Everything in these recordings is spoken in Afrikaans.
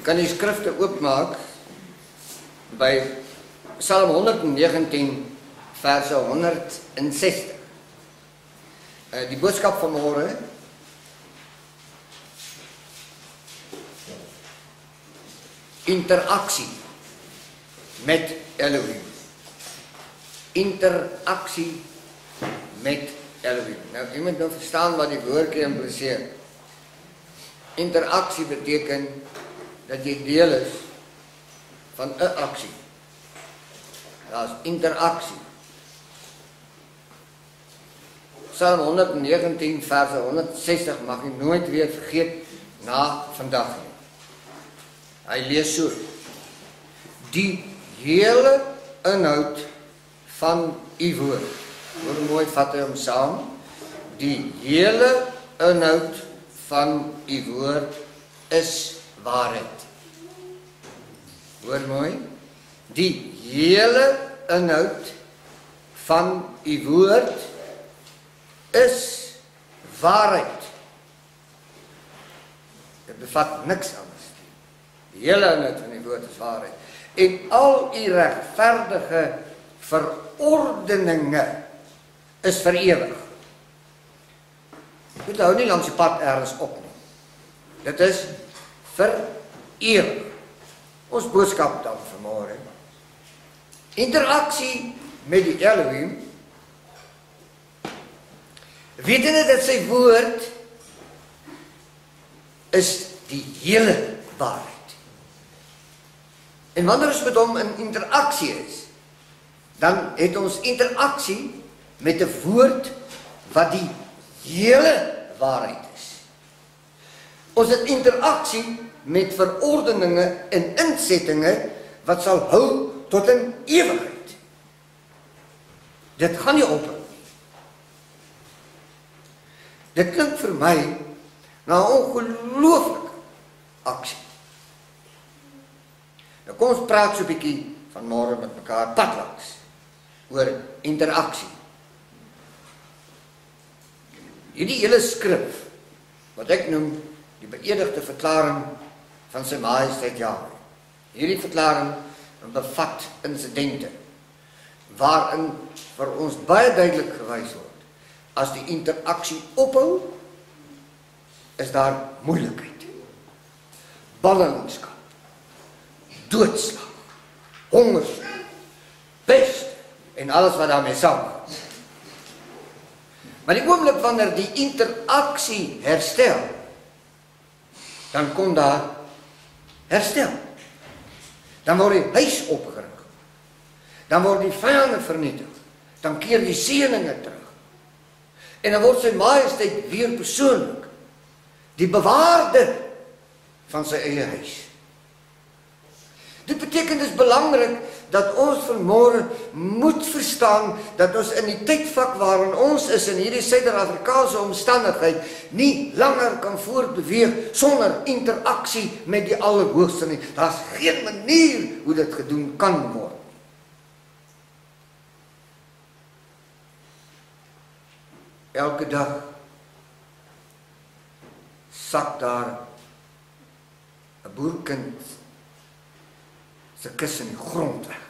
kan die skrifte oopmaak by Psalm 119 verse 160. Die boodskap van môre interaksie met Elohim. Interaksie met Elohim. Nou, jy moet nou verstaan wat die woordjie impliseer. Interaksie beteken dat jy deel is van 'n aksie. Dat is interaksie. Psalm 119 verse 160 mag jy nooit weer vergeet na vandag nie. Hy lees so: die hele inhoud van u woord. Hoor mooi, vat hy hom saam. Die hele inhoud van u woord is waarheid. Hoor mooi. Die hele inhoud van u woord is waarheid. Dit bevat niks anders. Die hele inhoud van die woord is waarheid. En al die regverdige verordeninge is vir ewig. Dit hou nie langs die pad ergens op nie. Dit is vir ewig. Ons boodskap dan vanmôre. Interaksie met die Elohim. Wetende dat sy woord is die hele waarheid. En wanneer ons met hom in interaksie is, dan het ons interaksie met 'n woord wat die hele waarheid is. Ons het interaksie met verordeninge en insettinge wat sal hou tot in ewigheid. Dit gaan nie ophou nie. Dit klink vir my na 'n ongelooflike aksie. Nou kom ons praat so 'n bietjie vanmôre met mekaar padlangs oor interaksie. Hierdie hele skrif wat ek noem die beëdigde verklaring van sy majesteit Jahwe. Hierdie verklaring bevat insidente waarin vir ons baie duidelik gewys word, as die interaksie ophou, is daar moeilikheid, ballingskap, doodslag, hongersnood, pest en alles wat daarmee saamgaan. Maar die oomblik wanneer die interaksie herstel, dan kom daar herstel. Dan word die huis opgerig. Dan word die vyande vernietig. Dan keer die seëninge terug. En dan word sy majesteit weer persoonlik die bewaarder van sy eie huis. Dit beteken dis belangrik dat ons vanmôre moet verstaan dat ons in die tydvak waarin ons is in hierdie Suid-Afrikaanse omstandigheid nie langer kan voortbeweeg sonder interaksie met die Allerhoogste nie. Daar's geen manier hoe dit gedoen kan word. Elke dag sak daar 'n boerkind se kus in die grond weg.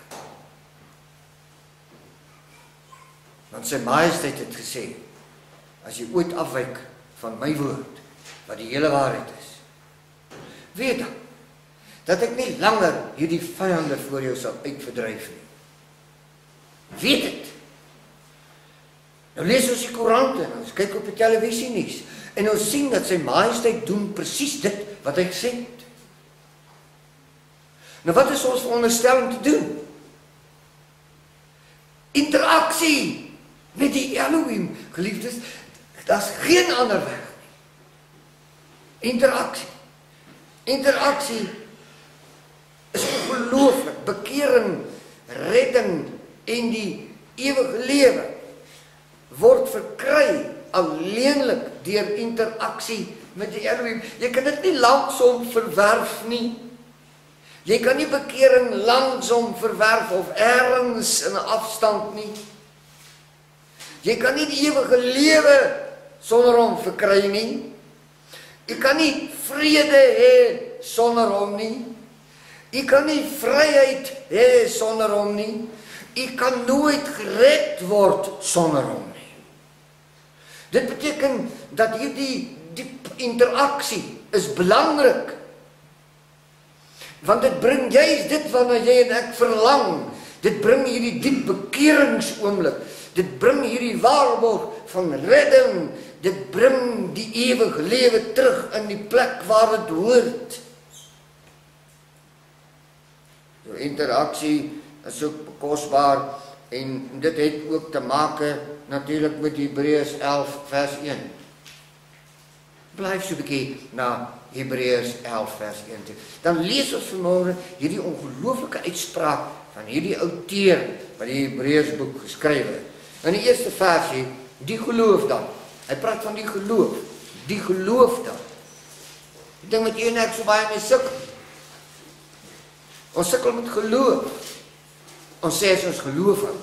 Want sy majesteit het gesê, as jy ooit afwyk van my woord, wat die hele waarheid is, weet dan, dat ek nie langer hierdie vyande voor jou sal uitverdryf nie. Weet dit. Nou lees ons die koerante, ons kyk op die televisie nuus, en ons sien dat sy majesteit doen presies dit wat hy gesê het. Nou wat is ons veronderstel om te doen? Interaksie met die Elohim, geliefdes, daar's geen ander weg nie. Interaksie. Interaksie is ongelooflik. Bekering, redding en die ewige lewe word verkry alleenlik deur interaksie met die Elohim. Jy kan dit nie langsom verwerf nie. Jy kan nie bekering langsom verwerf of ergens in 'n afstand nie. Jy kan nie die ewige lewe sonder hom verkry nie. Jy kan nie vrede hê sonder hom nie. U kan nie vryheid hê sonder hom nie. U kan nooit gered word sonder hom nie. Dit beteken dat hierdie diep interaksie is belangrik. Want dit bring juist dit waarna jy en ek verlang. Dit bring hierdie diep bekeringsoomblik. Dit bring hierdie waarborg van redding. Dit bring die ewige lewe terug in die plek waar dit hoort. So interaksie is ook kosbaar en dit het ook te maak natuurlik met Hebreërs 11 vers 1. Blijf so 'n bietjie na Hebreërs 11 vers 1 toe. Dan lees ons vanmôre hierdie ongelooflike uitspraak van hierdie outeur wat die Hebreërs boek geskryf het. In die eerste versie, die geloof dan. Hy praat van die geloof. Die geloof dan. Die ding wat jy en ek so baie mee sukkel. Ons sukkel met geloof. Ons sê as ons geloof hou.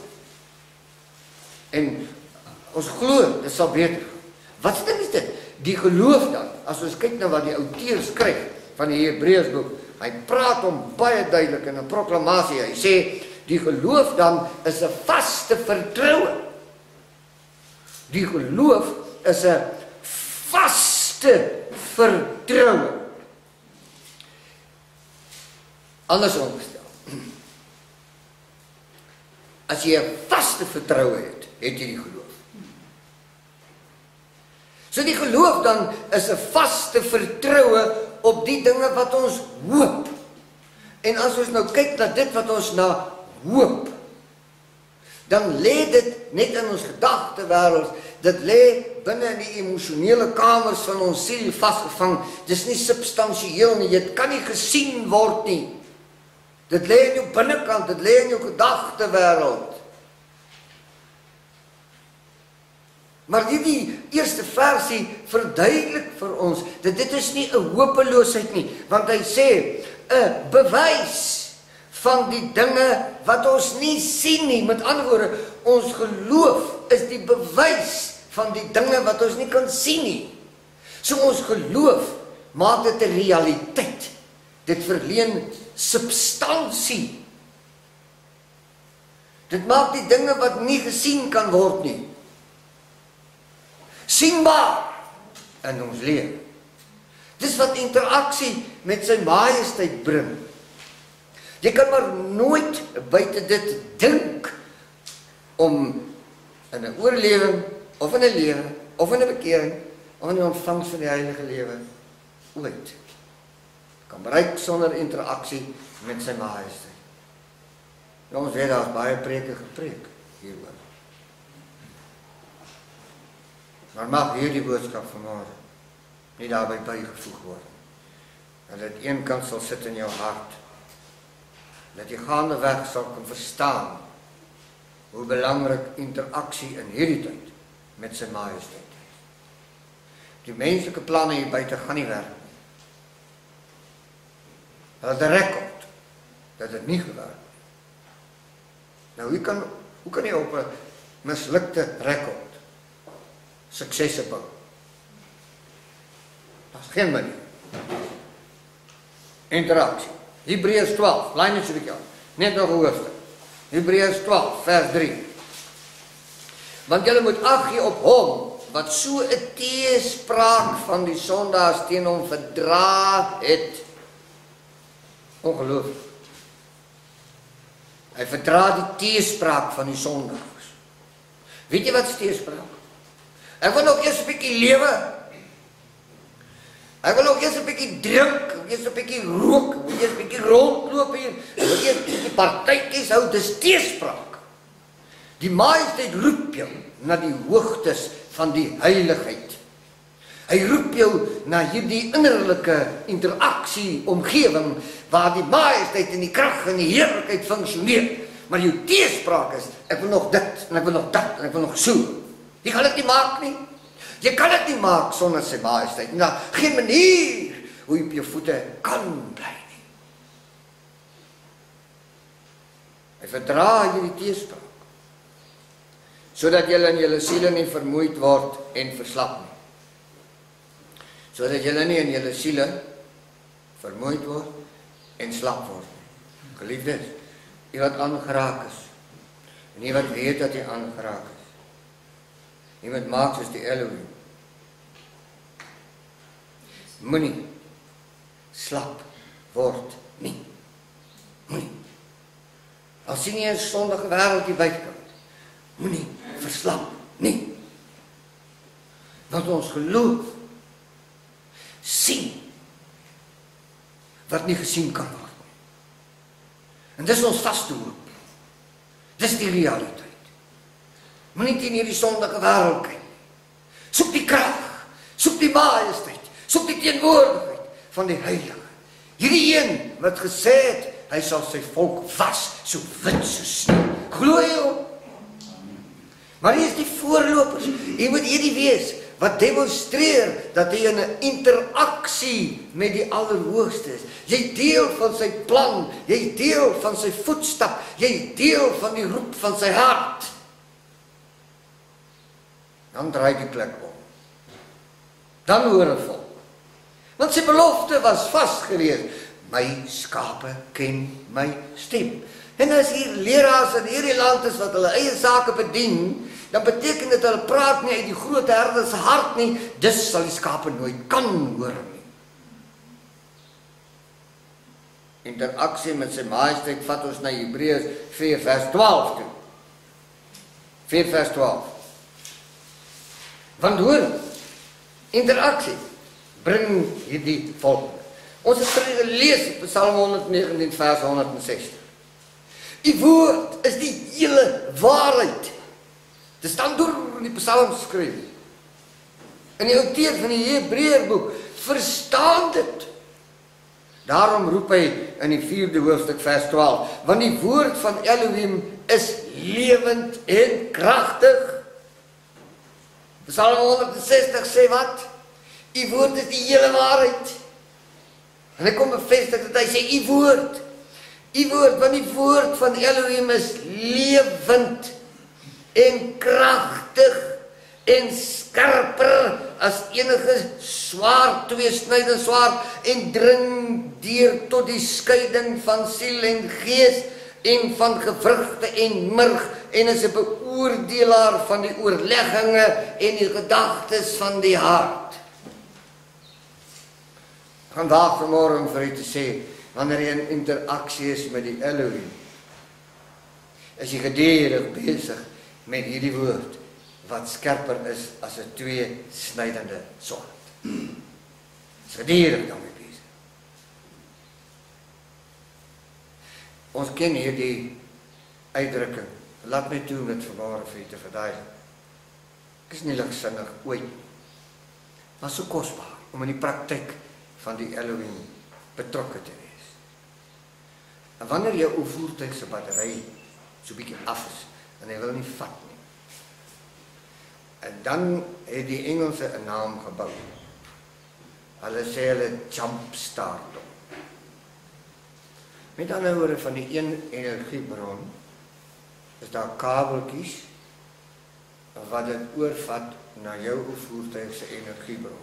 En ons glo, dit sal beter. Wat se ding is dit? Die geloof dan, as ons kyk na wat die outeur skryf van die Hebreërs boek, hy praat hom baie duidelik in 'n proklamasie. Hy sê, die geloof dan is 'n vaste vertroue. Die geloof is 'n vaste vertroue. Andersom gestel. As jy 'n vaste vertroue het jy die geloof. So die geloof dan is 'n vaste vertroue op die dinge wat ons hoop. En as ons nou kyk na dit wat ons na hoop, dan lê dit net in ons gedagtewêreld, dit lê binne in die emosionele kamers van ons siel vasgevang. Dis nie substansieel nie, dit kan nie gesien word nie. Dit lê in jou binnekant, dit lê in jou gedagtewêreld. Maar die eerste versie verduidelik vir ons dat dit is nie 'n hopeloosheid nie, want hy sê 'n bewys van die dinge wat ons nie sien nie. Met ander woorde, ons geloof is die bewys van die dinge wat ons nie kan sien nie. So ons geloof maak dit 'n realiteit. Dit verleen substansie. Dit maak die dinge wat nie gesien kan word nie sienbaar in ons lewe. Dis wat interaksie met sy majesteit bring. Jy kan maar nooit buite dit dink om in 'n oorlewing of in 'n lewe of in 'n bekering of in die ontvangs van die heilige lewe ooit kan bereik sonder interaksie met sy majesteit. Nou, ons weet daar baie preke gepreek hieroor. Maar mag hierdie boodskap vanmôre nie daarby bygevoeg word. Dat dit eenkant sal sit in jou hart. Dat jy gaandeweg sal kan verstaan hoe belangrik interaksie in hierdie tyd met sy majesteit is. Die menslike planne hier buite gaan nie werk nie. Hulle het 'n rekord dat dit nie gewerk nie. Nou, hoe kan jy op 'n mislukte rekord suksesse bou? Dat is geen manier. Interaksie. Hebreërs 12, laai net so 'n bietjie aan. Net nog 'n hoofstuk. Hebreërs 12 vers 3. Want julle moet ag gee op hom wat so 'n teespraak van die sondaars teen hom verdra het. Ongelooflik. Hy verdra die teespraak van die sondaars. Weet jy wat is teespraak? Ek wil nog eers 'n bietjie lewe. Ek wil nog eers 'n bietjie drink, eers 'n bietjie rook, eers 'n bietjie rondloop hier, eers 'n bietjie partytjies hou, dis teespraak. Die majesteit roep jou na die hoogtes van die heiligheid. Hy roep jou na hierdie innerlike interaksie, omgewing, waar die majesteit en die krag en die heerlikheid funksioneer. Maar jou teespraak is, ek wil nog dit, en ek wil nog dat, en ek wil nog so. Jy kan dit nie maak nie. Jy kan dit nie maak sonder sy majesteit. Nou, geen manier hoe jy op jou voete kan bly nie. Hy verdra hierdie teespraak, sodat julle in julle siele nie vermoeid word en verslap nie. Sodat julle nie in julle siele vermoeid word en slap word. Geliefdes, jy wat aangeraak is, en jy wat weet dat jy aangeraak is, jy moet maak soos die Elohim. Moenie slap word nie. Moenie. Al sien jy 'n sondige wêreld hier buitekant, moenie verslap nie. Want ons geloof sien wat nie gesien kan word nie. En dis ons vaste hoop. Dis die realiteit. Moenie teen hierdie sondige wêreld kyk. Soek die krag, soek die majesteit, soek die teenwoordigheid van die Heilige. Hierdie een wat gesê het, hy sal sy volk was, so wit so sneeu. Glo jy hom? Maar hier is die voorlopers. Jy moet hierdie wees wat demonstreer dat hy in 'n interaksie met die Allerhoogste is. Jy deel van sy plan, jy deel van sy voetstap, jy deel van die roep van sy hart. Dan draai die plek om. Dan hoor 'n volk. Want sy belofte was vas gewees. My skape ken my stem. En as hier leraars in hierdie land is wat hulle eie sake bedien, dan beteken dit hulle praat nie uit die groot herder se hart nie, dus sal die skape nooit kan hoor nie. Interaksie met sy majesteit vat ons na Hebreërs 4 vers 12 toe. 4 vers 12. Want hoor, interaksie bring hierdie volk. Ons het gelees in Psalm 119 vers 160. Die woord is die hele waarheid. Dit staan deur in die Psalm geskryf. In die outeur van die Hebreërboek verstaan dit. Daarom roep hy in die 4de hoofstuk vers 12, want die woord van Elohim is lewend en kragtig. Psalm 160 sê wat? U woord is die hele waarheid. En hy kom bevestig dat hy sê, u woord, want die woord van Elohim is lewend en kragtig en skerper as enige swaard, tweesnydende swaard, en dring deur tot die skeiding van siel en gees en van gewrigte en murg, en is 'n beoordelaar van die oorlegginge en die gedagtes van die hart. Vandaag vanmorgen vir u te sê, wanneer jy in interaksie is met die Elohim, is jy gedurig besig met hierdie woord, wat skerper is as 'n tweesnydende swaard. Is gedurig daarmee besig. Ons ken hierdie uitdrukking. Laat my toe om dit vanmorgen vir u te verduidelik. Ek is nie ligsinnig ooit, maar so kosbaar om in die praktyk van die Elohim betrokke te wees. En wanneer jou voertuig se battery so bietjie af is en hy wil nie vat nie, en dan het die Engelse 'n naam gebou. Hulle sê hulle jump start hom. Met ander woorde, van die een energiebron is daar kabeltjies wat dit oorvat na jou voertuig se energiebron.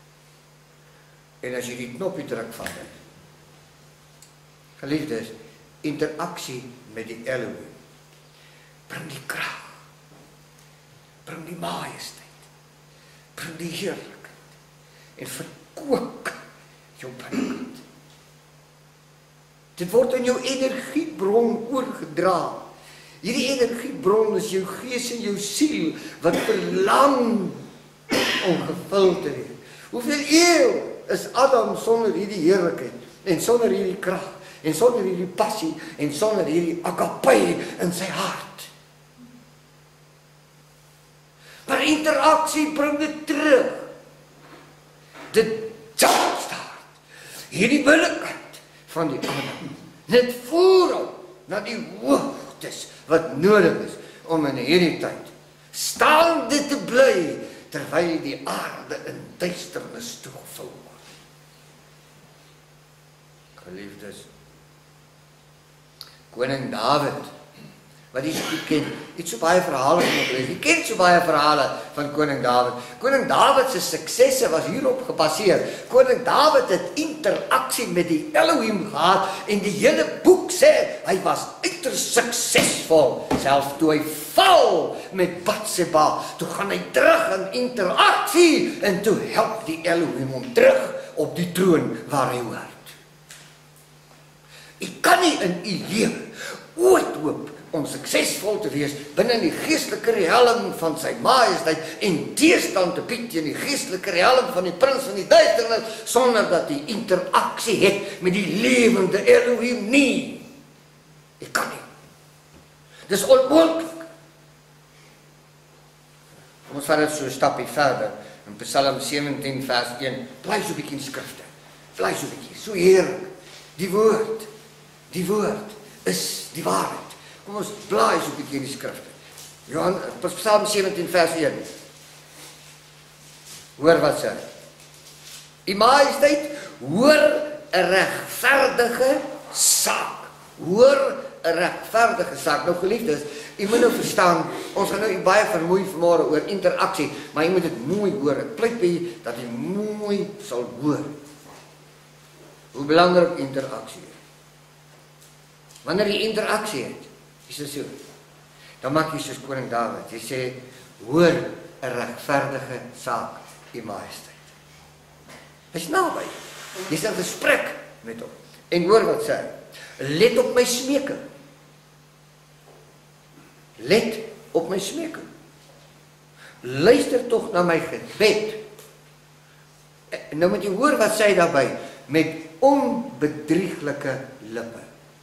En as jy die knoppie druk van dit, geliefdes, interaksie met die Elohim, bring die krag, bring die majesteit, bring die heerlikheid, en verkoop jou binnekant. Dit word in jou energiebron oorgedra. Hierdie energiebron is jou gees en jou siel, wat verlang om gevul te wees. Hoeveel eeuw is Adam sonder hierdie heerlikheid, en sonder hierdie krag, en sonder hierdie passie, en sonder hierdie agape in sy hart. Maar interaksie bring dit terug. Dit jumpstart hierdie binnekant van die Adam. Dit voer hom na die hoogtes wat nodig is om in hierdie tyd staande te bly, terwyl die aarde in duisternis toegevul word. Geliefdes, koning Dawid wat jy so ken. Jy het so baie verhale van oplees. Jy ken so baie verhale van koning Dawid. Koning Dawid se suksesse was hierop gebaseer. Koning Dawid het interaksie met die Elohim gehad en die hele boek sê hy was uiters suksesvol, selfs toe hy val met Batseba. Toe gaan hy terug in interaksie en toe help die Elohim hom terug op die troon waar hy hoort. Jy kan nie in u lewe ooit hoop om suksesvol te wees binne die geestelike realm van sy majesteit en teestand te bied teen die geestelike realm van die prins van die duisternis sonder dat jy interaksie het met die lewende Elohim nie. Jy kan nie. Dis onmoontlik. Ons vat dit so 'n stapie verder in Psalm 17 vers 1. Bly so 'n bietjie in skrifte. Bly so 'n bietjie. So heerlik. Die woord is die waarheid. Kom ons blaai so 'n bietjie in die skrifte. Psalm 17 vers 1. Hoor wat sê. U majesteit, hoor 'n regverdige saak. Hoor 'n regverdige saak. Nou geliefdes, u moet nou verstaan, ons gaan nou baie vermoei vanmôre oor interaksie, maar jy moet dit mooi hoor. Ek pleit by jy dat jy mooi sal hoor. Hoe belangrik interaksie is. Wanneer jy interaksie het, is dit so, dan maak jy soos koning Dawid. Jy sê, hoor 'n regverdige saak, u majesteit. Hy's naby. Jy's in gesprek met hom. En hoor wat sê hy. Let op my smeking. Let op my smeking. Luister tog na my gebed. Nou moet jy hoor wat sê hy daarby. Met onbedrieglike lippe.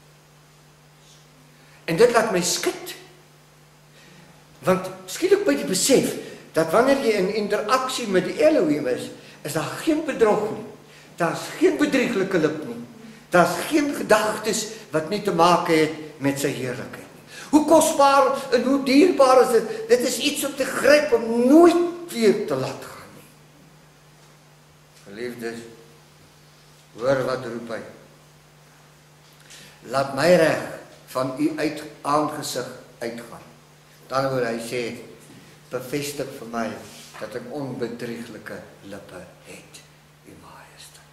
En dit laat my skud. Want skielik by die besef dat wanneer jy in interaksie met die Elohim is daar geen bedrog nie. Daar's geen bedrieglike lip nie. Daar's geen gedagtes wat nie te maak het met sy heerlikheid nie. Hoe kosbaar en hoe dierbaar is dit? Dit is iets om te gryp om nooit weer te laat gaan nie. Geliefdes, hoor wat roep hy. Laat my reg van u aangesig uitgaan. Dan wil hy sê, bevestig vir my dat ek onbedrieglike lippe het, u majesteit.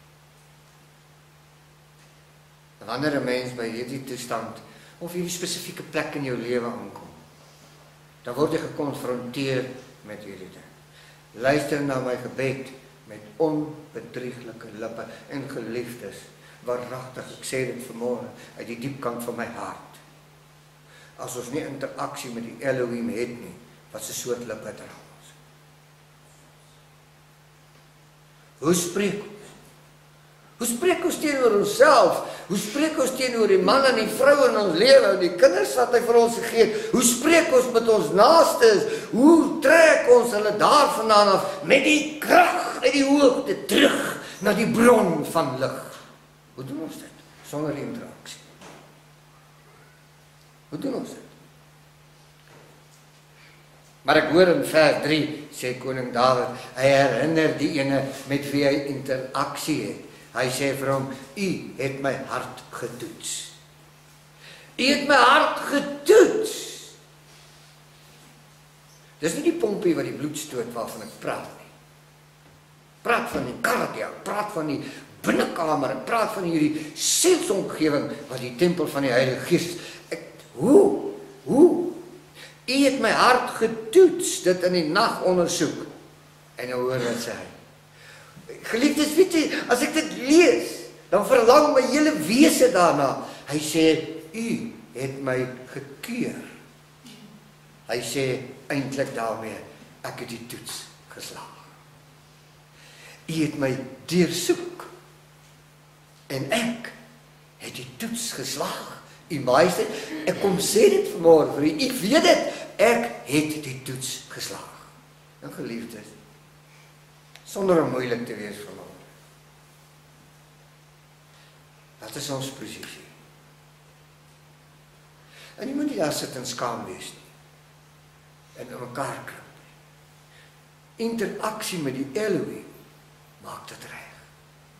Wanneer 'n mens by hierdie toestand of hierdie spesifieke plek in jou lewe aankom, dan word jy gekonfronteer met hierdie ding. Luister na my gebed met onbedrieglike lippe en geliefdes. Waaragtig, ek sê dit vanmôre uit die diep kant van my hart. As ons nie interaksie met die Elohim het nie, wat se soort lippe dra ons? Hoe spreek ons? Hoe spreek ons teenoor onsself? Hoe spreek ons teenoor die man en die vrou in ons lewe en die kinders wat hy vir ons gegee het? Hoe spreek ons met ons naastes? Hoe trek ons hulle daarvandaan af met die krag uit die hoogte terug na die bron van lig? Hoe doen ons dit? Sonder interaksie. Hoe doen ons dit? Maar ek hoor in vers 3, sê koning Dawid, hy herinner die ene met wie hy interaksie het. Hy sê vir hom, u het my hart getoets. U het my hart getoets. Dis nie die pompie wat die bloed stoot waarvan ek praat nie. Praat van die kardiak, praat van die binnekamer, ek praat van hierdie sielsomgewing wat die tempel van die Heilige Gees is. Hoe? U het my hart getoets, dit in die nag ondersoek. En nou hoor wat sê hy. Geliefdes, weet jy, as ek dit lees, dan verlang my hele wese daarna. Hy sê, u het my gekeur. Hy sê eintlik daarmee, ek het die toets geslaag. U het my deursoek. En ek het die toets geslaag. U majesteit, ek kom sê dit vanmôre vir u. U weet dit, ek het die toets geslaag. Nou geliefdes, sonder om moeilik te wees vanmôre. Wat is ons posisie? En jy moet nie daar sit en skaam wees nie. En in mekaar krimp nie. Interaksie met die Elohim maak dit reg.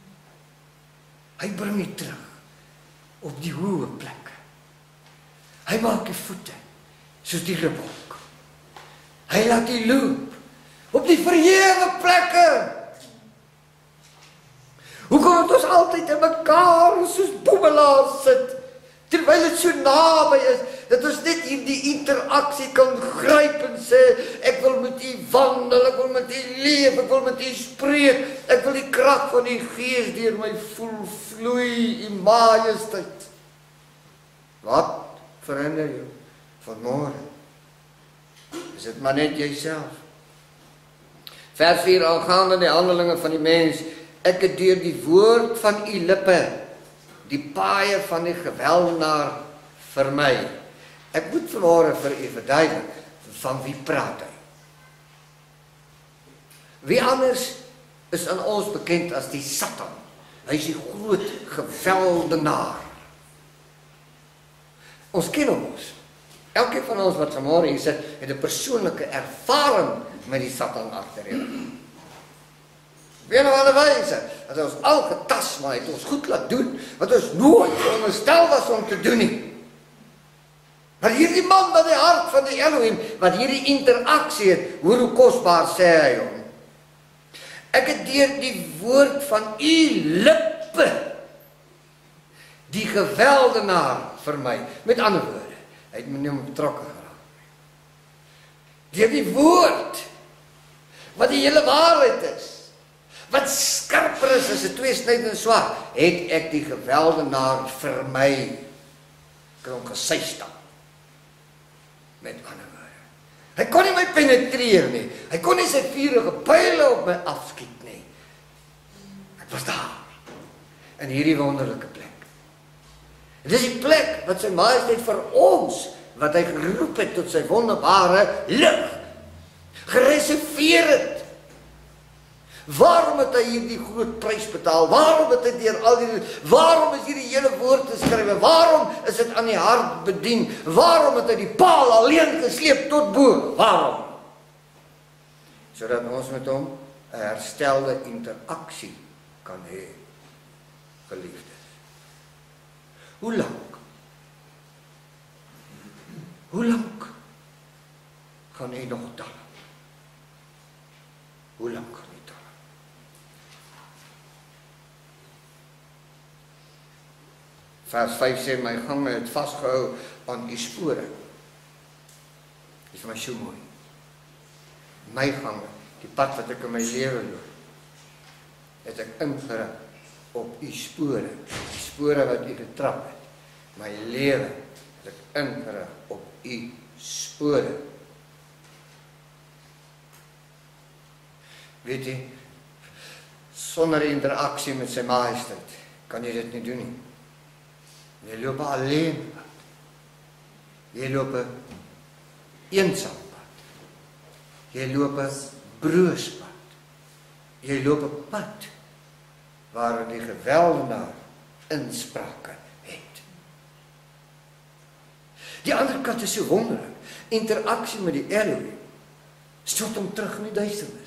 Hy bring jy terug op die hoë plek. Hy maak die voete soos die ribbok. Hy laat die loop op die verhewe plekke. Hoekom het ons altyd in mekaar soos boemelaars sit, terwyl dit so naby is, dat ons net hierdie interaksie kan gryp en sê, ek wil met u wandel, ek wil met u leef, ek wil met u spreek, ek wil die krag van die Gees deur my voel vloei, u majesteit. Wat verander jou vanmôre? Is dit maar net jouself? Vers 4, aangaande die handelinge van die mens, ek het deur die woord van u lippe die paaie van die geweldenaar vermy. Ek moet vanmôre vir u verduidelik, van wie praat hy? Wie anders is aan ons bekend as die Satan? Hy is die groot geweldenaar. Ons ken ons. Elkeen van ons wat vanmôre hier sit, het 'n persoonlike ervaring met die Satan agterheen. Op een of ander wyse, dat ons al getas, maar het ons goed laat doen, wat ons nooit veronderstel was om te doen nie. Maar hierdie man met die hart van die Elohim, wat hierdie interaksie het, hoor hoe kosbaar sê hy hom. Ek het deur die woord van u lippe die geweldenaar vermy. Met ander woorde, hy het my nie betrokke geraak. Deur die woord, wat die hele waarheid is, wat skerper is as 'n tweesnydende swaard, het ek die geweldenaar vermy. Ek het hom gesuistaan. Met ander woorde, hy kon nie my penetreer nie. Hy kon nie sy vuurige pyle op my afskiet nie. Ek was daar, in hierdie wonderlike plek. Dit is die plek wat sy majesteit vir ons, wat hy geroep het tot sy wonderbare lig, gereserveer het. Waarom het hy hierdie groot prys betaal? Waarom het hy deur al die, waarom is hierdie hele woord geskrywe? Waarom is dit aan die hart bedien? Waarom het hy die paal alleen gesleep tot bo? Waarom? Sodat ons met hom 'n herstelde interaksie kan hê, geliefdes. Hoe lank? Hoe lank gaan u nog tel? Hoe lank gaan u tel? Vers 5 sê, my gange het vasgehou aan u spore. Dit is my so mooi. My gange, die pad wat ek in my lewe loop, het ek ingerig op u spore. Die spore wat u getrap het. My lewe het ek ingerig op u spore. Weet jy, sonder interaksie met sy majesteit, kan jy dit nie doen nie. Jy loop alleen pad. Jy loop 'n eensaam pad. Jy loop 'n broospad. Jy loop 'n pad waarin die geweldenaar insprake het. Die ander kant is so wonderlik. Interaksie met die Elohim stoot hom terug in die duisternis.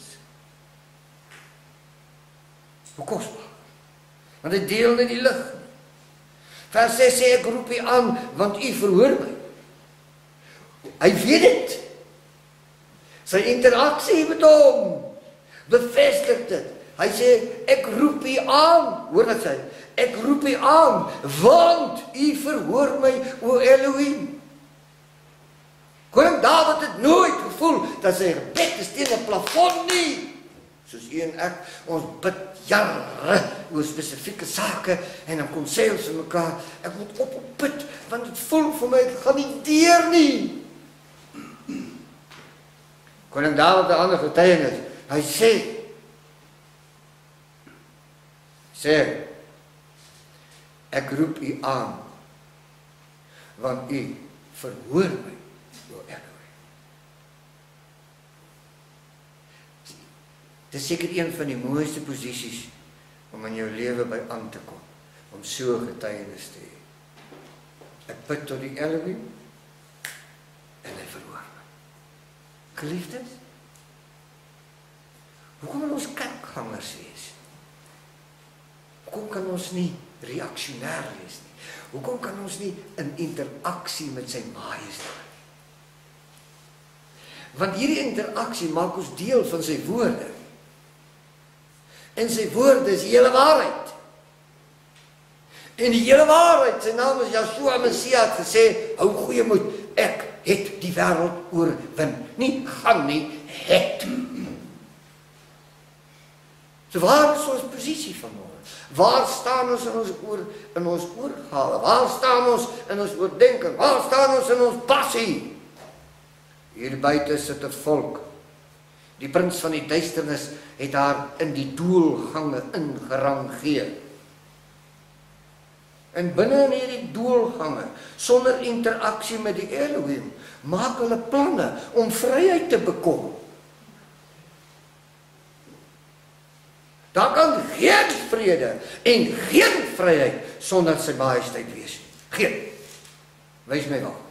Hoe kosbaar. Want hy deel nie die lig nie. Vers 6 sê, ek roep u aan, want u verhoor my. Hy weet dit. Sy interaksie met hom bevestig dit. Hy sê, ek roep u aan. Hoor wat sê, ek roep u aan, want u verhoor my, o Elohim. Koning Dawid het nooit gevoel dat sy gebed is teen 'n plafon nie. Soos u en ek, ons bid jare oor spesifieke sake en dan kom sê ons vir mekaar, ek moet op bid, want dit voel vir my, dit gaan nie deur nie. Koning Dawid 'n ander getuienis. Hy sê, ek roep u aan, want u verhoor my, o Elohim. Dit is seker een van die mooiste posisies om in jou lewe by aan te kom, om so getuienis te hê. Ek bid tot die Elohim en hy verhoor my. Geliefdes, hoekom wil ons kerkgangers wees? hoekom kan ons nie reaksionêr wees nie? Hoekom kan ons nie in interaksie met sy majesteit? Want hierdie interaksie maak ons deel van sy woorde. En sy woorde is die hele waarheid. En die hele waarheid, sy naam is Yeshua Messia, het gesê, hou goeie moed, ek het die wêreld oorwin. Nie gaan nie, het. So waar is ons posisie vanmôre? Waar staan ons in ons oorgawe? Waar staan ons in ons oordeenking? Waar staan ons in ons passie? Hier buite sit 'n volk. Die prins van die duisternis het daar in die doolgange ingerangeer. En binne in hierdie doolgange, sonder interaksie met die Elohim, maak hulle planne om vryheid te bekom. Daar kan geen vrede en geen vryheid sonder sy majesteit wees. Geen. Wys my waar.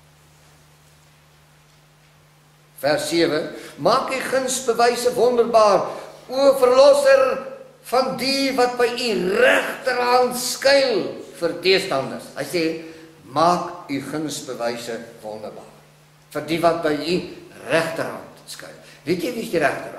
Vers 7, maak die gunsbewyse wonderbaar, o verlosser van die wat by u regterhand skuil vir teestanders. Hy sê, maak u gunsbewyse wonderbaar, vir die wat by u regterhand skuil. Weet jy wie is die regterhand?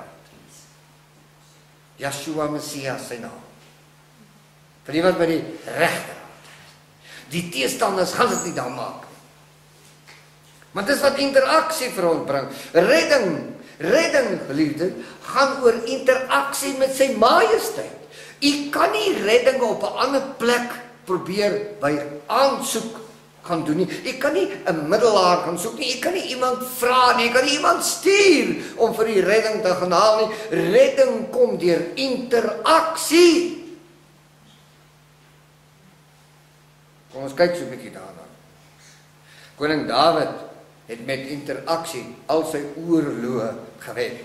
Yeshua Messia sy naam. Vir die wat by die regterhand. Die teestanders gaan dit nie daar maak. Maar dis wat interaksie vir ons bring. Redding, geliefde, gaan oor interaksie met sy majesteit. U kan nie redding op 'n ander plek probeer by aansoek gaan doen nie. U kan nie 'n middelaar gaan soek nie. U kan nie iemand vra nie. U kan nie iemand stuur om vir die redding te gaan haal nie. Redding kom deur interaksie. Kom ons kyk so 'n bietjie daarna. Koning Dawid het met interaksie al sy oorloë gewen.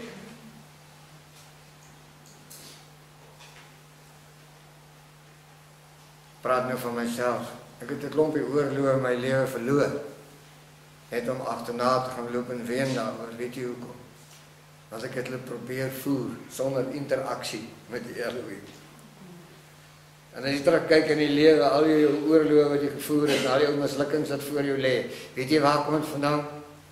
Praat nou van myself. Ek het 'n klompie oorloë in my lewe verloor. Het om agterna te gaan loop en ween daaroor, weet jy hoekom? Want ek het hulle probeer voer sonder interaksie met die Elohim. En as jy terugkyk in die lewe, al jou oorloë wat jy gevoer het, al die ou mislukkings wat voor jou lê, weet jy waar kom dit vandaan?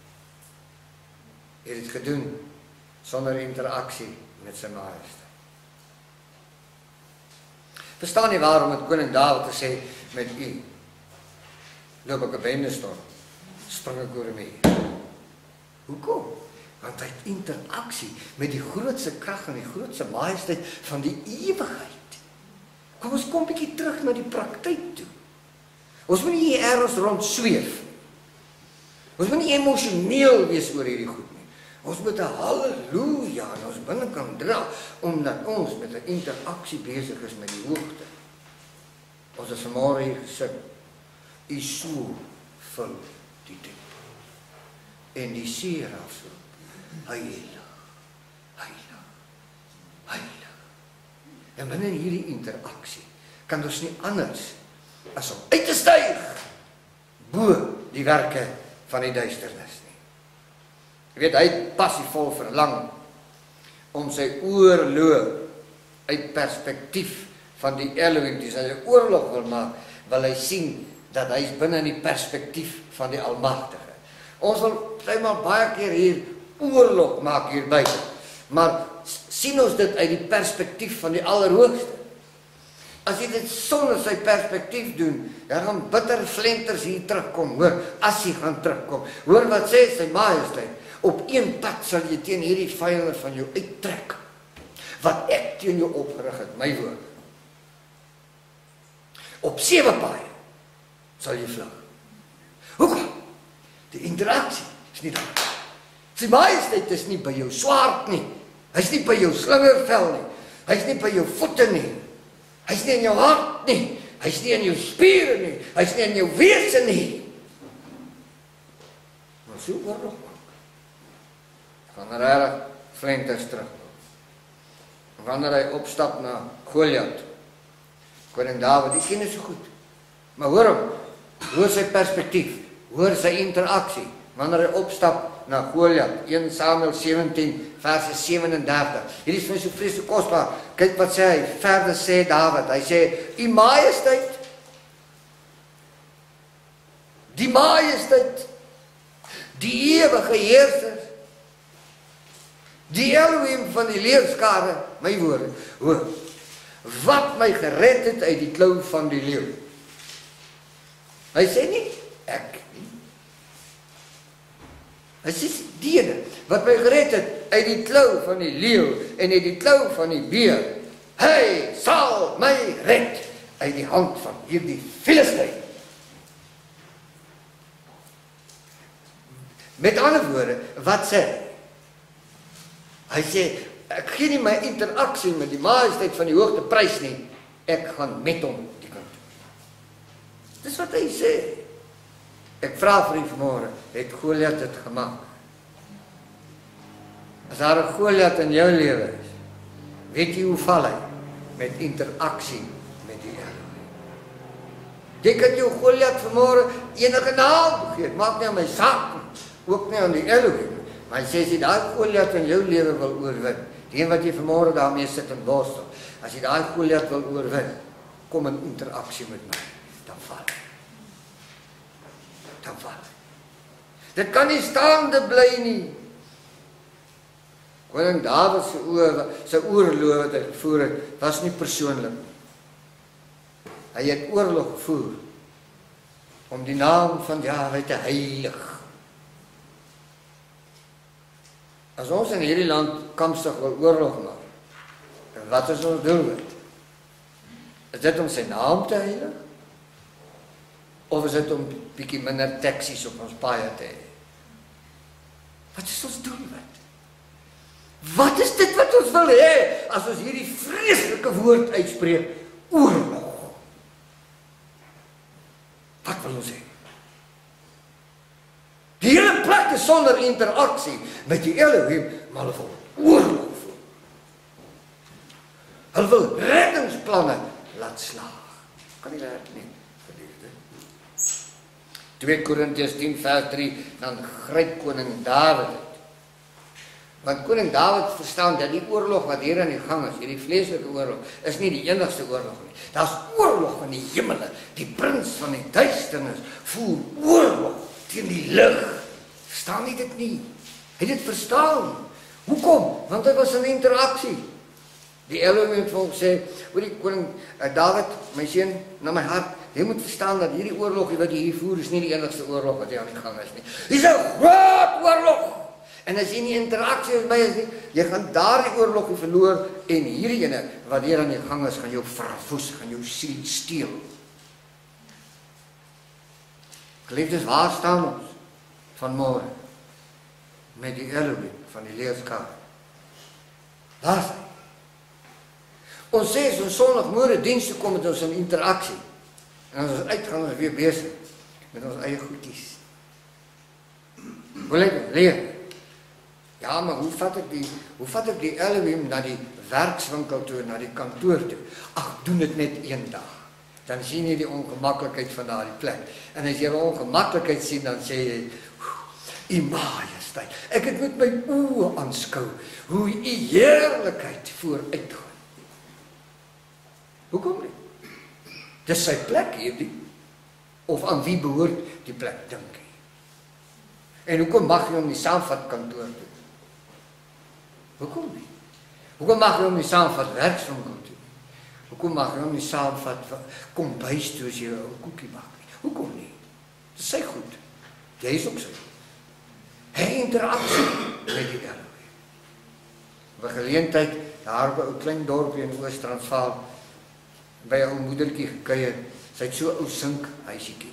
Jy het dit gedoen sonder interaksie met sy majesteit. Verstaan jy waarom het koning Dawid gesê met u loop ek 'n bendestorm, spring ek oor my. Hoekom? Want hy het interaksie met die grootste krag en die grootste majesteit van die ewigheid. Kom ons kom 'n bietjie terug na die praktyk toe. Ons moet nie hier ergens rond sweef. Ons moet nie emosioneel wees oor hierdie goed nie. Ons moet 'n halleluja in ons binnekant dra, omdat ons met 'n interaksie besig is met die hoogte. Ons is vanmôre hier gesit. U so vul die tempel. En die serafs roep, heilig, heilig, heilig. En binne hierdie interaksie kan ons nie anders as om uit te styg bo die werke van die duisternis nie. Jy weet, hy het passievol verlang om sy oorloë uit perspektief van die Elohim, die sy oorlog wil maak, wil hy sien dat hy is binne in die perspektief van die Almagtige. Ons wil maar baie keer hier oorlog maak hier buite, maar sien ons dit uit die perspektief van die Allerhoogste. As jy dit sonder sy perspektief doen, dan gaan bitter flenters hier terugkom, hoor, as jy gaan terugkom. Hoor wat sê sy majesteit, op een pad sal jy teen hierdie vyande van jou uittrek, wat ek teen jou opgerig het, my woord. Op 7 paaie sal jy vlug. Hoekom? Die interaksie is nie daar. Sy majesteit is nie by jou swaard nie. Hy's nie by jou slingervel nie. Hy's nie by jou voete nie. Hy's nie in jou hart nie. Hy's nie in jou spiere nie. Hy's nie in jou wese nie. Maar so oorlog maak. Wanneer hy flenters terugkom. Wanneer hy opstap na Goliat. Koning Dawid, die ken dit so goed. Maar hoor hom, hoor sy perspektief, hoor sy interaksie. Wanneer hy opstap na Goliat, 1 Samuel 17 verse 37. Hierdie is vir my so vreeslik kosbaar. Kyk wat sê hy, verder sê Dawid, hy sê, U Majesteit, die Majesteit, die ewige Heerser, die Elohim van die leeuskare, my woorde, hoor, wat my gered het uit die klou van die leeu. Hy sê nie, ek nie. Hy sê die ene, wat my gered het uit die klou van die leeu en uit die klou van die beer, hy sal my red uit die hand van hierdie Filistyn. Met ander woorde, wat sê hy? Hy sê, ek gee nie my interaksie met die majesteit van die hoogte prys nie, ek gaan met hom die kant toe. Dis wat hy sê. Ek vra vir u vanmôre, het Goliat dit gemaak? As daar 'n Goliat in jou lewe is, weet jy hoe val hy? Met interaksie met die Here. Jy kan jou Goliat vanmôre enige naam gee, maak nie aan my saak nie. Ook nie aan die Elohim. Maar hy sê, as jy daai Goliat in jou lewe wil oorwin, die een wat jy vanmôre daarmee sit en worstel, as jy daai Goliat wil oorwin, kom in interaksie met my, dan val hy. Dan val hy. Dit kan nie staande bly nie. Koning Dawid se oorlog wat hy gevoer het, was nie persoonlik nie. Hy het oorlog gevoer om die naam van Jahwe te heilig. As ons in hierdie land kamstig wil oorlog maak, en wat is ons doelwit? Is dit om sy naam te heilig? Of is dit om bietjie minder taksies op ons paaie te hê? Wat is ons doelwit? Wat is dit wat ons wil hê as ons hierdie vreeslike woord uitspreek? Oorlog. Wat wil ons hê? Die hele plek is sonder interaksie met die Elohim, maar hulle wil oorlog voer. Hulle wil reddingsplanne laat slaag. Kan nie werk nie, geliefde. 2 Korintiërs 10 vers 3, dan gryp koning Dawid uit. Want koning Dawid verstaan dat die oorlog wat hier aan die gang is, hierdie vleeslike oorlog, is nie die enigste oorlog nie. Daar's oorlog van die hemele. Die prins van die duisternis voer oorlog teen die lig. Verstaan nie dit nie? Hy het dit verstaan. Hoekom? Want hy was in interaksie. Die Elohim het vir hom sê, hoor die koning Dawid, my seun, na my hart, jy moet verstaan dat hierdie oorlog wat jy hier voer, is nie die enigste oorlog wat hier aan die gang is nie. Dis 'n groot oorlog. En as jy nie interaksie met my is nie, jy gaan daardie oorlog verloor en hierdie ene wat hier aan die gang is, gaan jou verwoes, gaan jou siel steel. Geliefdes, waar staan ons vanmôre met die Elohim van die leerskap? Waar is hy? Ons sê so Sondagmôre dienste kom met ons in interaksie. En as ons uitgaan, ons weer besig met ons eie goedjies. Wil ek leer? Ja, maar hoe vat ek die Elohim na die werkswinkel toe, na die kantoor toe? Ag, doen dit net een dag. Dan sien jy die ongemaklikheid van daardie plek. En as jy die ongemaklikheid sien, dan sê jy, U Majesteit, ek het met my oë aanskou hoe U heerlikheid vooruitgaan. Hoekom nie? Dis sy plek hierdie. Of aan wie behoort die plek, dink jy? En hoekom mag jy hom nie saamvat kantoor toe? Hoekom nie? Hoekom mag jy hom nie saamvat werkswinkel toe? Hoekom mag jy hom nie saamvat kom bys toe as jy 'n koekie bak nie? Hoekom nie? Dis sy goed. Jy is ook sy goed. Hy interaksie met die Here. Op 'n geleentheid daar by 'n klein dorpie in Oos-Transvaal by 'n ou moedertjie gekuier. Sy het so 'n ou sink huisietjie.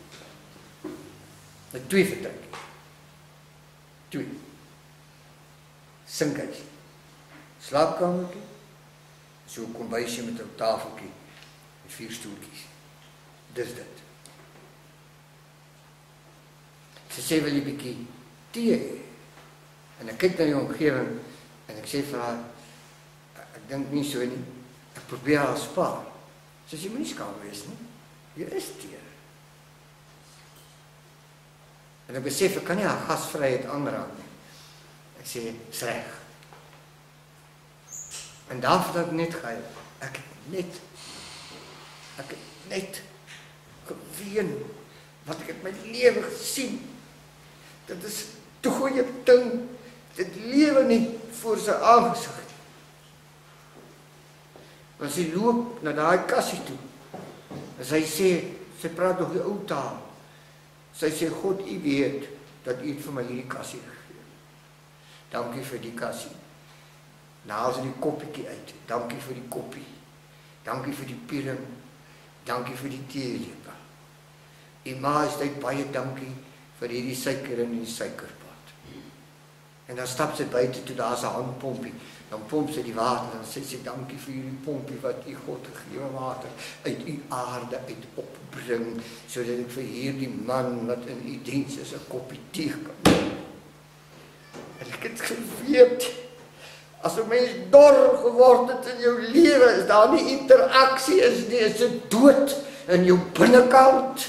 Met 2 vertrekke. 2. Sinkhuis. Slaapkamertjie. So 'n kombuisie met 'n tafeltjie met 4 stoeltjies. Dis dit. Sy sê wil jy 'n bietjie tee hê? En ek kyk na die omgewing en ek sê vir haar, ek dink nie so nie. Ek probeer haar spaar. Sy sê jy moenie skaam wees nie. Hier is tee. En ek besef, ek kan nie haar gasvryheid aanraak nie. Ek sê, is reg. En daarvoor het ek net gehuil. Ek het net geween wat ek in my lewe gesien. Dit is te goeie ding. Dit lewe nie voor sy aangesig. Want sy loop na daai kassie toe. En sy sê, sy praat nog die ou taal. Sy sê, God, u weet dat u het vir my hierdie kassie gegee. Dankie vir die kassie. Nou haal sy die koppiekie uit. Dankie vir die koppie. Dankie vir die piering. Dankie vir die theelepel. U majesteit, baie dankie vir hierdie suiker in die suikerpot. En dan stap sy buite toe, daar is 'n handpompie. Dan pomp sy die water en dan sê sy, dankie vir hierdie pompie wat u God gegee water uit u aarde uit opbring, sodat ek vir hierdie man wat in u diens is 'n koppie tee kan. En ek het geweet, as 'n mens dor geword het in jou lewe, is daar nie interaksie is nie, is dit dood in jou binnekant.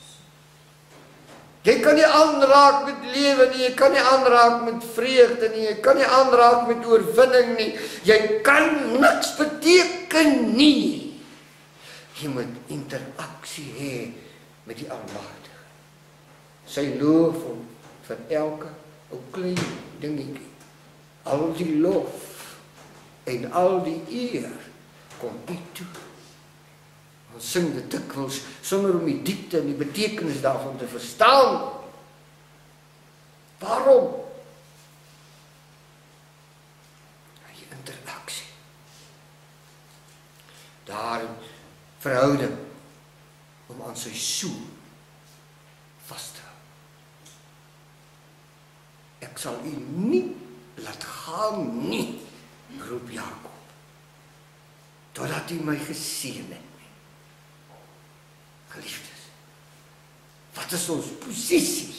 Jy kan nie aanraak met lewe nie, jy kan nie aanraak met vreugde nie, jy kan nie aanraak met oorwinning nie, jy kan niks beteken nie. Jy moet interaksie hê met die Almagtige. Sy loof hom vir elke ou klein dingetjie. Al die lof en al die eer kom u toe. Ons sing dit dikwels sonder om die diepte en die betekenis daarvan te verstaan. Waarom? Die interaksie. Daar in verhouding om aan sy soen vas te hou. Ek sal u nie laat gaan nie, roep Jakob, totdat u my geseën het. Geliefdes, wat is ons posisie?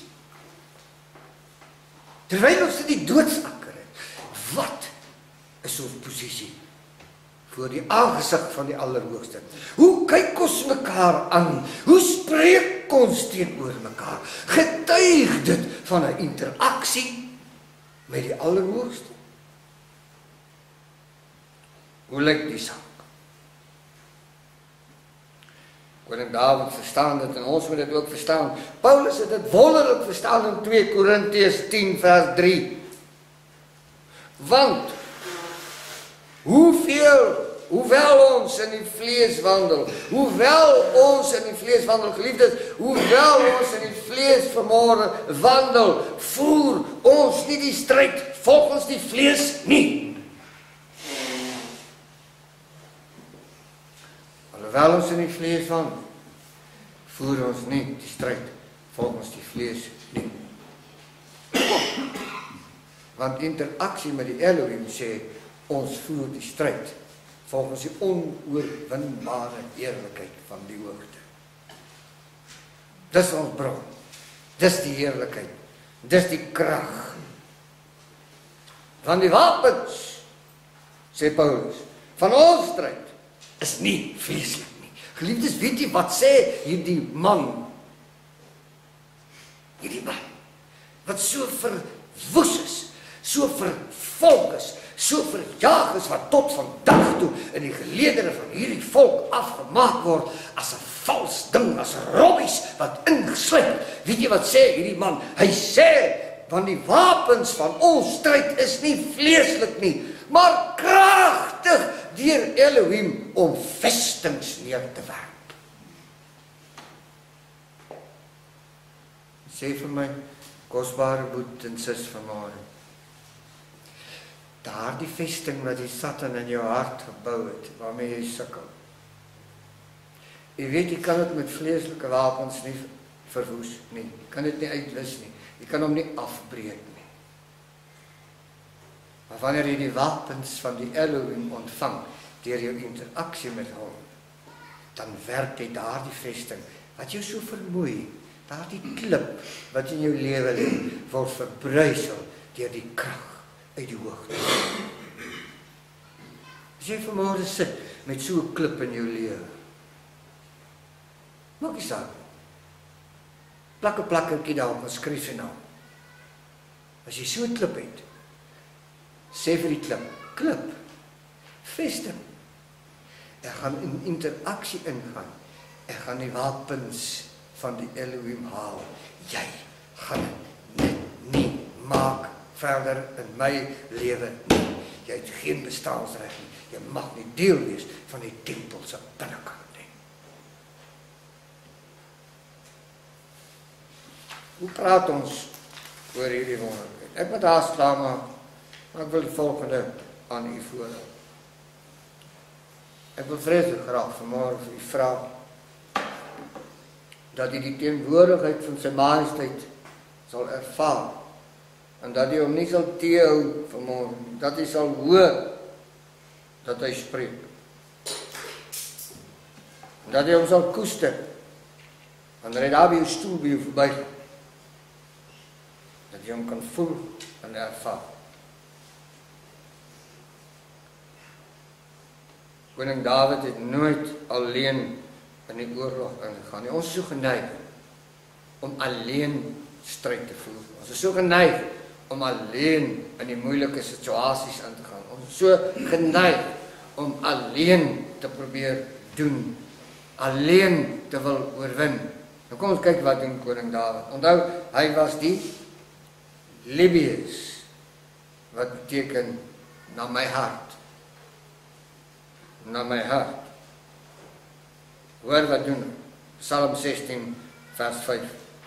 Terwyl ons in die doodsakker het, wat is ons posisie voor die aangesig van die Allerhoogste? Hoe kyk ons mekaar aan? Hoe spreek ons teenoor mekaar? Getuig dit van 'n interaksie met die Allerhoogste? Hoe lyk die saak? Koning Dawid verstaan dit en ons moet dit ook verstaan. Paulus het dit wonderlik verstaan in 2 Korintiërs 10 vers 3. Want hoewel ons in die vlees wandel, geliefdes, hoewel ons in die vlees vanmôre wandel, voer ons nie die stryd volgens die vlees nie. Alhoewel ons in die vlees wandel, voer ons nie die stryd volgens die vlees nie. Want interaksie met die Elohim sê, ons voer die stryd volgens die onoorwinbare heerlikheid van die hoogte. Dis ons bron, dis die heerlikheid, dis die krag. Van die wapens, sê Paulus, van ons stryd, is nie vleeslik nie. Geliefdes, weet jy wat sê hierdie man? Hierdie man, wat so verwoes is, so vervolg is, so verjaag is, wat tot vandag toe in die geleedere van hierdie volk afgemaak word, as 'n vals ding, as robbies wat ingesluip. Weet jy wat sê hierdie man? Hy sê, want die wapens van ons stryd is nie vleeslik nie, maar kragtig deur Elohim om vestings neer te werp. Sê vir my, kosbare boet en sis vanmôre, daardie vesting wat die Satan in jou hart gebou het, waarmee jy sukkel. Jy weet, jy kan dit met vleeslike wapens nie verwoes nie. Jy kan dit nie uitwis nie. Jy kan hom nie afbreek nie. Maar wanneer jy die wapens van die Elohim ontvang, deur jou interaksie met hom, dan werk jy daardie vesting, wat jou so vermoei, daardie klip, wat in jou lewe lê, word verbruisel deur die krag uit die hoogte. As jy vanmôre sit met so 'n klip in jou lewe, maak nie saak. plak 'n plakkertjie daarop en skryf sy naam. As jy so 'n klip het, sê vir die klip, vesting. Ek gaan in interaksie ingaan. Ek gaan die wapens van die Elohim haal. Jy gaan dit nie maak verder in my lewe nie. Jy het geen bestaansreg nie. Jy mag nie deel wees van die tempel se binnekant nie. Hoe praat ons oor hierdie wonderlikheid? Ek moet daar staan, maar ek wil die volgende aan u voorhou. Ek wil vreeslik graag vanmôre vir u vra dat u die teenwoordigheid van sy majesteit sal ervaar en dat u hom nie sal teehou vanmôre, dat u sal hoor dat hy spreek. Dat u hom sal koester wanneer hy daar by jou stoel by jou verbygaan. Dat jy hom kan voel en ervaar. Koning Dawid het nooit alleen in die oorlog ingegaan nie. Ons is so geneig om alleen stryd te voer. Ons is so geneig om alleen in die moeilike situasies aan te gaan. Ons is so geneig om alleen te probeer doen, alleen te wil oorwin. Nou kom ons kyk wat doen koning Dawid. Onthou, hy was die Libius, wat beteken na my hart. Na my hart. Hoor wat doen hy? Psalm 16 vers 5.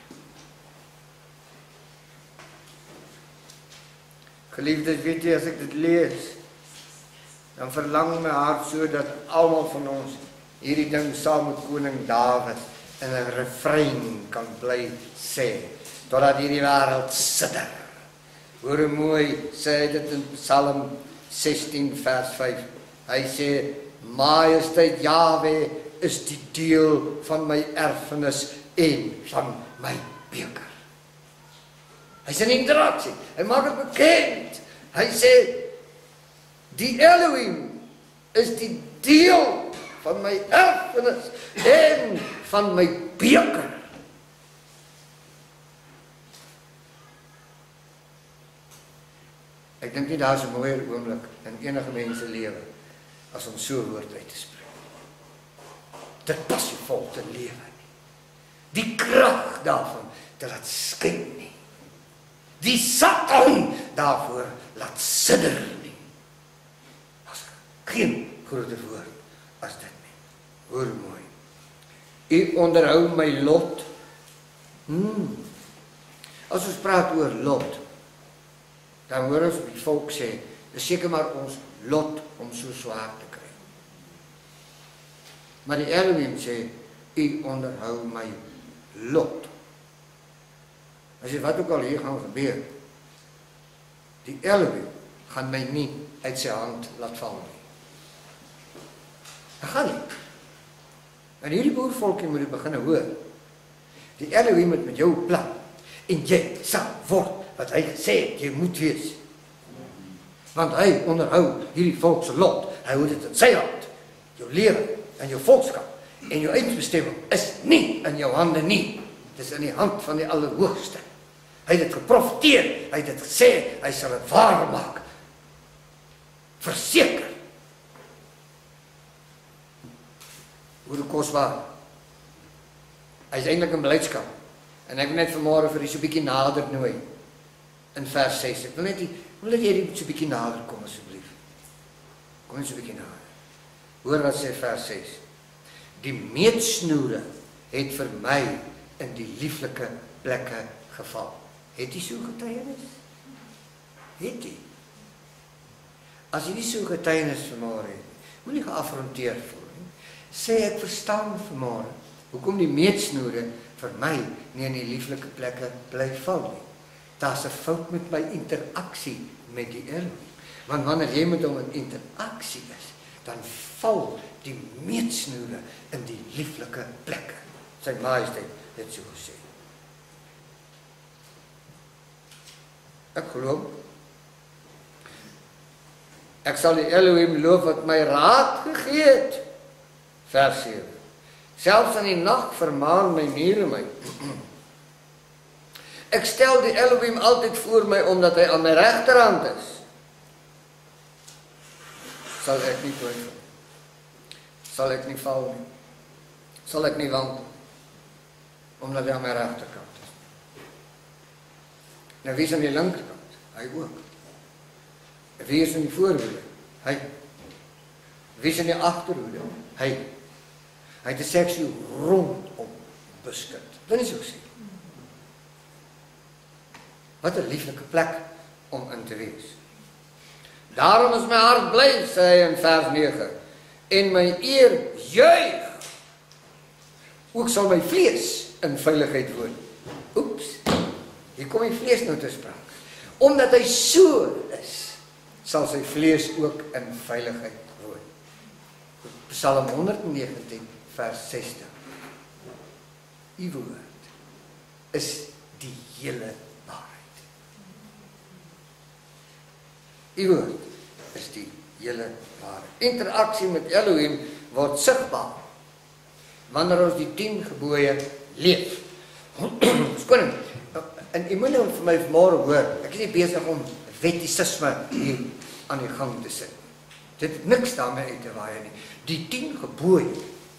Geliefdes, weet jy, as ek dit lees, dan verlang my hart so dat almal van ons hierdie ding saam met koning Dawid in 'n refrein kan bly sê, totdat hierdie wêreld sidder. Hoor hoe mooi sê hy dit in Psalm 16 vers 5. Hy sê, Majesteit Jahwe is die deel van my erfenis en van my beker. Hy sê in interaksie, hy maak het bekend. Hy sê, die Elohim is die deel van my erfenis en van my beker. Ek dink nie daar is 'n mooier oomblik in enige mens se lewe as om so woord uit te spreek. Dit passievol te lewe nie. Die krag daarvan te laat skyn nie. Die Satan daarvoor laat sidder nie. As geen groter woord as dit nie. Hoor mooi. U onderhou my lot. As ons praat oor lot, dan hoor ons die volk sê, dis seker maar ons lot om so swaar te kry. Maar die Elohim sê, u onderhou my lot. As jy wat ook al hier gaan gebeur, die Elohim gaan my nie uit sy hand laat val nie. Dat gaan nie. En hierdie boervolkie moet jy begin hoor. Die Elohim het met jou plan, en jy sal word wat hy gesê het, jy moet wees. Want hy onderhou hierdie volk se lot. Hy hou dit in sy hand. Jou lewe en jou volkskap en jou eindbestemming is nie in jou hande nie. Dit is in die hand van die Allerhoogste. Hy het dit geprofeteer, hy het dit gesê, hy sal dit waar maak. Verseker. Hoe dit kosbaar. Hy is eintlik in blydskap. En ek wil net vanmôre vir u so 'n bietjie nader nooi. In vers 6. Ek wil net jy so 'n bietjie nader kom asseblief. Kom net so 'n bietjie nader. Hoor wat sê vers 6. Die meetsnoere het vir my in die lieflike plekke geval. Het jy so getuienis? Het jy? As jy nie so getuienis vanmôre het, moenie geafronteer voel nie. Sê ek verstaan vanmôre hoekom die meetsnoere vir my nie in die lieflike plekke bly val nie. Daar's 'n fout met my interaksie met die Elohim. Want wanneer jy met hom in interaksie is, dan val die meetsnoere in die lieflike plekke. Sy majesteit het so gesê. Ek glo, ek sal die Elohim loof wat my raad gegee het. Vers 7. Selfs in die nag vermaan my mure my. Ek stel die Elohim altyd voor my, omdat hy aan my regterhand is. Sal ek nie twyfel. Sal ek nie val nie. Sal ek nie wandel. Omdat hy aan my regterkant is. Nou wie is aan die linkerkant? Hy ook. Wie is in die voorhoede? Hy. Wie is in die agterhoede? Hy. Hy het 'n seksie rondom beskik. Dit is ook sê. Wat 'n lieflike plek om in te wees. Daarom is my hart bly, sê hy in vers 9, en my eer juig. Ook sal my vlees in veiligheid woon. Oeps, hier kom die vlees nou te sprake. Omdat hy so is, sal sy vlees ook in veiligheid woon. Psalm 119, vers 60. U woord is die hele waarheid. U woord is die hele waarheid. Interaksie met Elohim word sigbaar wanneer ons die 10 gebooie leef. Skoning, en jy moet nou vir my vanmôre hoor, ek is nie besig om wettisisme hier aan die gang te sit. Dit het niks daarmee uit te waai nie. Die 10 gebooie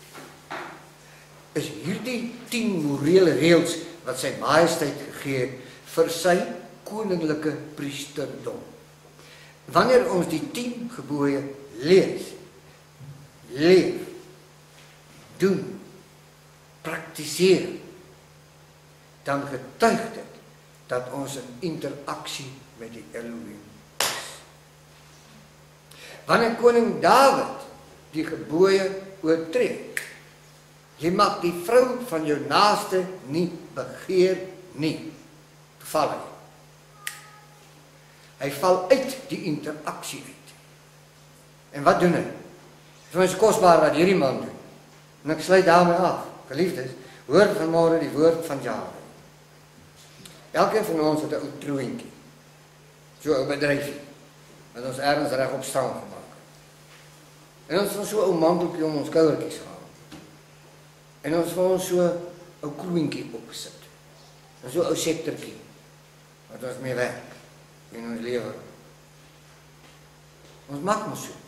is hierdie 10 morele reëls wat sy majesteit gegee het vir sy koninklike priesterdom. Wanneer ons die 10 gebooie lees, leef, doen, praktiseer, dan getuig dit dat ons in interaksie met die Elohim is. Wanneer koning Dawid die gebooie oortree, jy mag die vrou van jou naaste nie begeer nie, val hy. Hy val uit die interaksie uit. En wat doen hy? Vir my is kosbaar wat hierdie man doen. En ek sluit daarmee af. Geliefdes, hoor vanmôre die woord van Jahwe. Elkeen van ons het 'n ou troentjie. So 'n bedryfie. Wat ons ergens reg op staan gemaak. En ons het so 'n ou manteltjie om ons skouertjies gehad. En ons het ons so 'n ou kroentjie opgesit. En so 'n ou sektertjie wat ons mee werk in ons lewe. Ons maak mos so.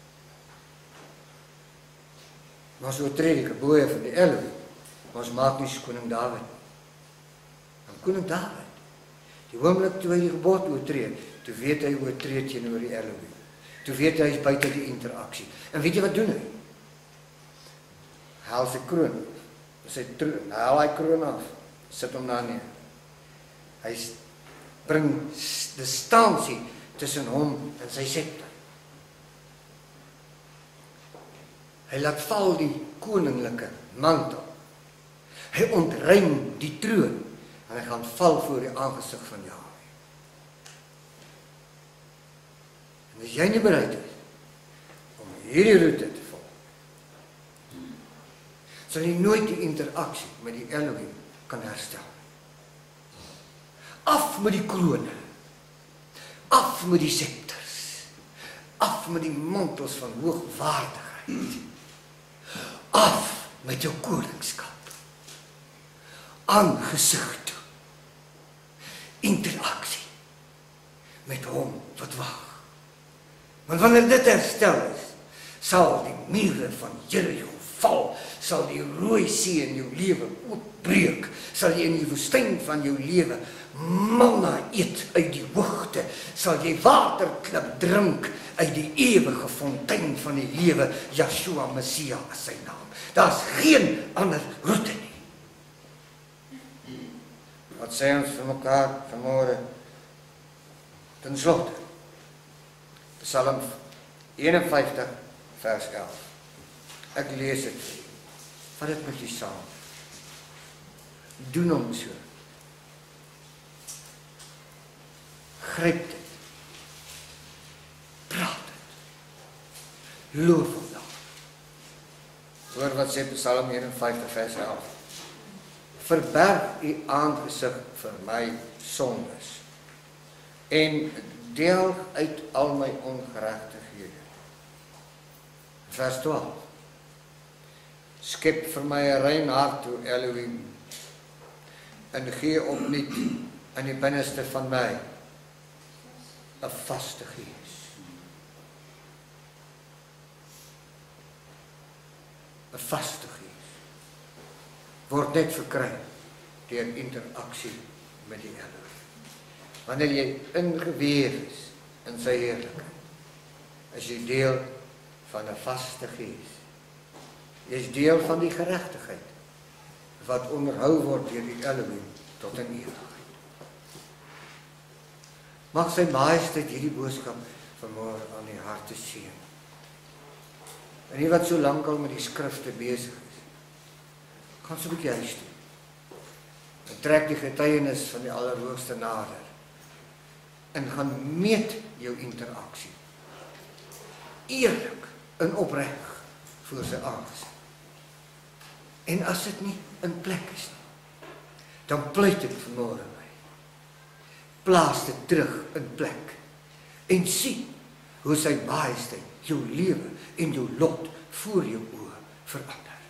Maar so tree die gebooie van die Elohim. Maar ons maak nie so koning Dawid. En koning Dawid, die oomblik toe hy die gebod oortree, toe weet hy oortree teenoor die Elohim. Toe weet hy is buite die interaksie. En weet jy wat doen hy? Haal sy kroon. Sy troon, haal hy kroon af. Sit hom daar neer. Hy bring distansie tussen hom en sy scepter. Hy laat val die koninklike mantel. Hy ontruim die troon en hy gaan val voor die aangesig van Jahwe. En as jy nie bereid is om hierdie roete te volg, sal jy nooit die interaksie met die Elohim kan herstel. Af met die krone, af met die scepters, af met die mantels van hoogwaardigheid, af met jou koningskap, aangesig toe, interaksie met hom wat wag. Want wanneer dit herstel is, sal die mure van Jericho val, sal die Rooi See in jou lewe oopbreek, sal jy in die woestyn van jou lewe manna eet uit die hoogte, sal jy waterklip drink uit die ewige fontein van die lewe. Yeshua Messia is sy naam. Daar's geen ander roete nie. Wat sê ons vir mekaar vanmôre? Ten slotte, Psalm 51 vers 11. Ek lees dit. Vat dit met jy saam. Doen hom so. Gryp dit. Praat dit. Loof hom dan. Hoor wat sê Psalm 51 vers 11. Verberg u aangesig vir my sondes en deel uit al my ongeregtighede. Vers 12. Skep vir my 'n rein hart, o Elohim, en gee opnuut in die binneste van my 'n vaste gees. 'n Vaste gees word net verkry deur interaksie met die Elohim. Wanneer jy ingeweef is in sy heerlikheid, is jy deel van 'n vaste gees. Jy is deel van die geregtigheid wat onderhou word deur die Elohim tot in ewigheid. Mag sy majesteit hierdie boodskap vanmôre aan die harte seën. En die wat so lank al met die skrifte besig is, gaan so 'n bietjie huis toe. En trek die getuienis van die Allerhoogste nader. En gaan meet jou interaksie. Eerlik en opreg voor sy aangesig. En as dit nie in plek is nie, dan pleit ek vanmôre my. Plaas dit terug in plek. En sien hoe sy majesteit jou lewe en jou lot voor jou oë verander.